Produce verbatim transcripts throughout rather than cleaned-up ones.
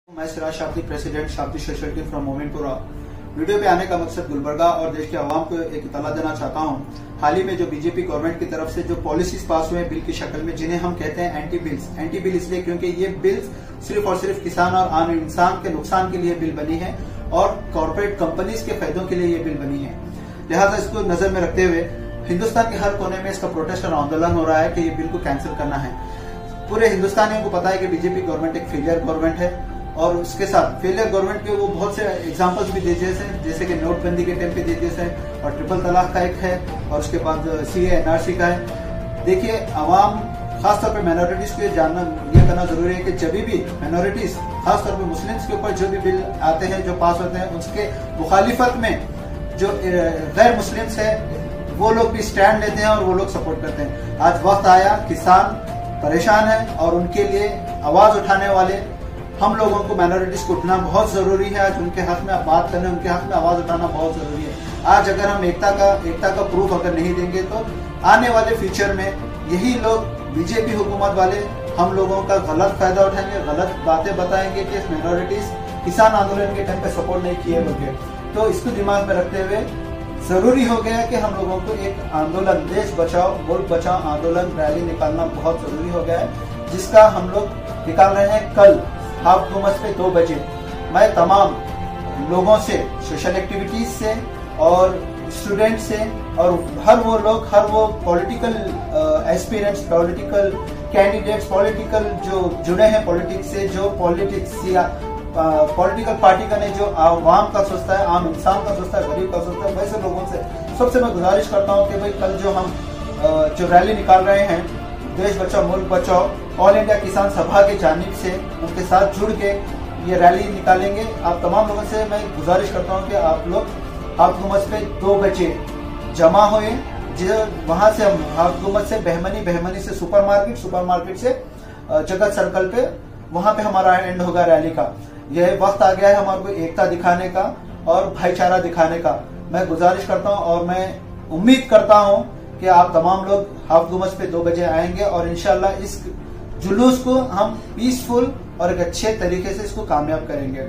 मैं Siraj Shabdi, president Shabdi society from Mominpura. Video पे आने का मकसद गुलबर्गा और देश के आवाम को एक इतला देना चाहता हूँ। हाल ही में जो बीजेपी गवर्नमेंट की तरफ से जो पॉलिसीज पास हुए हैं बिल की शक्ल में, जिन्हें हम कहते हैं एंटी बिल्स। एंटी बिल इसलिए क्योंकि ये बिल्स सिर्फ और सिर्फ किसान और आम इंसान के नुकसान के लिए बिल बनी है और कॉर्पोरेट कंपनीज के फायदों के लिए ये बिल बनी है। लिहाजा इसको नजर में रखते हुए हिंदुस्तान के हर कोने में इसका प्रोटेस्ट और आंदोलन हो रहा है कि ये बिल को कैंसिल करना है। पूरे हिंदुस्तानियों को पता है कि बीजेपी गवर्नमेंट एक फेलियर गवर्नमेंट है और उसके साथ फेलियर गवर्नमेंट के वो बहुत से एग्जांपल्स भी दे दिए हैं, जैसे कि नोटबंदी के टाइम पे दे दिए हैं और ट्रिपल तलाक का एक है और उसके बाद सी ए एन आर सी का है। देखिए, आवाम खासतौर पर माइनॉरिटीज को जानना ये करना जरूरी है कि जब भी माइनॉरिटीज खासतौर पर मुस्लिम्स के ऊपर जो भी बिल आते हैं जो पास होते हैं, उसके मुखालिफत में जो गैर मुस्लिम्स है वो लोग भी स्टैंड लेते हैं और वो लोग सपोर्ट करते हैं। आज वक्त आया, किसान परेशान है और उनके लिए आवाज उठाने वाले हम लोगों को माइनॉरिटीज को उठना बहुत जरूरी है। आज उनके हक में बात करने, उनके हक में आवाज उठाना बहुत जरूरी है। आज अगर हम एकता का एकता का प्रूफ अगर नहीं देंगे तो आने वाले फ्यूचर में यही लोग बीजेपी हुकूमत वाले हम लोगों का गलत फायदा उठाएंगे, गलत बातें बताएंगे कि माइनॉरिटीज किसान आंदोलन के टाइम पे सपोर्ट नहीं किए बगैर। तो इसको दिमाग में रखते हुए जरूरी हो गया कि हम लोगों को एक आंदोलन, देश बचाओ मुल्क बचाओ आंदोलन रैली निकालना बहुत जरूरी हो गया है, जिसका हम लोग निकाल रहे हैं कल हाफ हुकूमत पे दो बजे। मैं तमाम लोगों से, सोशल एक्टिविटीज से और स्टूडेंट से और हर वो लोग, हर वो political aspirants, political candidates, political जो जुड़े हैं पॉलिटिक्स से, जो पॉलिटिक्स या पॉलिटिकल पार्टी का नहीं, जो आवाम का सोचता है, आम इंसान का सोचता है, गरीब का सोचता है, वैसे लोगों से सबसे मैं गुजारिश करता हूँ कि भाई कल जो हम जो रैली निकाल रहे हैं देश बचाओ मुल्क बचाओ ऑल इंडिया किसान सभा की जानिब से, उनके साथ जुड़ के ये रैली निकालेंगे। आप तमाम लोगों से मैं गुजारिश करता हूँ कि आप लोग हाफ हुकूमत पे दो बजे जमा हुए, जो वहां से हम हाफ हुकूमत से बहमनी, बहमनी से सुपर मार्केट, सुपर मार्केट से जगत सर्कल पे, वहां पे हमारा एंड होगा रैली का। यह वक्त आ गया है हमारे को एकता दिखाने का और भाईचारा दिखाने का। मैं गुजारिश करता हूं और मैं उम्मीद करता हूं कि आप तमाम लोग हाफ हुकूमत पे दो बजे आएंगे और इंशाल्लाह इस जुलूस को हम पीसफुल और एक अच्छे तरीके से इसको कामयाब करेंगे।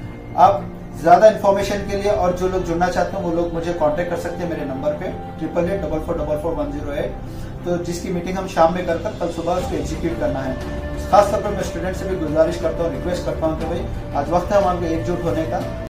आप ज्यादा इन्फॉर्मेशन के लिए और जो लोग जुड़ना चाहते हैं वो लोग मुझे कांटेक्ट कर सकते हैं मेरे नंबर पे triple eight double four double four one zero eight. तो जिसकी मीटिंग हम शाम में करकर कल सुबह उसको एग्जीक्यूट करना है। खासतौर पर मैं स्टूडेंट से भी गुजारिश करता हूँ, रिक्वेस्ट करता हूँ कि भाई आज वक्त है हमारे एकजुट होने का।